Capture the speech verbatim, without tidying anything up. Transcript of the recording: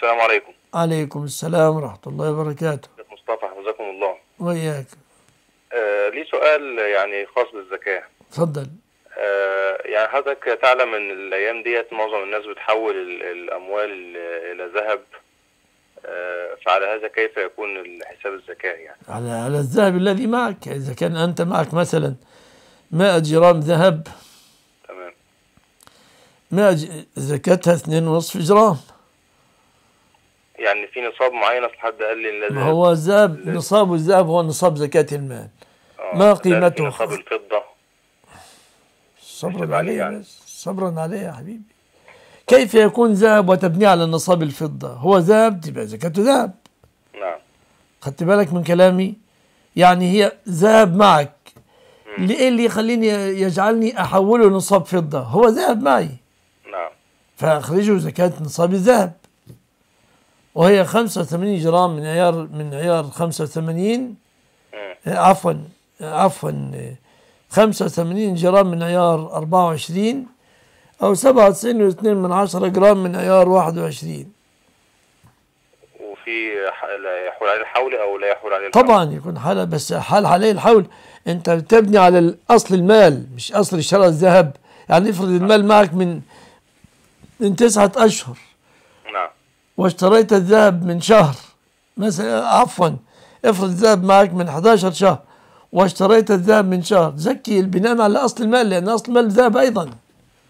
السلام عليكم. عليكم السلام ورحمة الله وبركاته. شيخ مصطفى حفظكم الله. وإياك. آه لي سؤال يعني خاص بالزكاة. اتفضل. آه يعني حضرتك تعلم ان الايام ديت معظم الناس بتحول ال- الاموال الى ذهب. آه فعلى هذا كيف يكون حساب الزكاة يعني؟ على على الذهب الذي معك، إذا كان أنت معك مثلا مائة جرام ذهب، تمام. مائة ج- زكاتها اثنين ونصف جرام. يعني في نصاب معين، اصل حد قال لي لازم. ما هو الذهب، نصاب الذهب هو نصاب زكاة المال. آه ما في قيمته؟ نصاب الفضة. صبرا عليه عليه يعني. بس، صبرا عليه يا حبيبي. كيف يكون ذهب وتبني على نصاب الفضة؟ هو ذهب تبقى زكاته ذهب. نعم. خدت بالك من كلامي؟ يعني هي ذهب معك، مم. ليه اللي يخليني يجعلني أحوله نصاب فضة؟ هو ذهب معي، نعم. فأخرجه زكاة نصاب الذهب، وهي خمسة وثمانين جرام من عيار من عيار خمسة وثمانين. مم. عفوا عفوا خمسة وثمانين جرام من عيار أربعة وعشرين، أو سبعة وتسعين واثنين من عشرة جرام من عيار واحد وعشرين. وفي ح- لا يحول عليه الحول او لا يحول عليه الحول؟ طبعا يكون حالة، بس حال عليه الحول. أنت بتبني على أصل المال مش أصل شراء الذهب. يعني افرض المال معك من من تسعة أشهر، نعم. واشتريت الذهب من شهر مثلا، عفوا افرض الذهب معك من أحد عشر شهر واشتريت الذهب من شهر، زكي البناء على أصل المال، لأن أصل المال ذهب أيضا.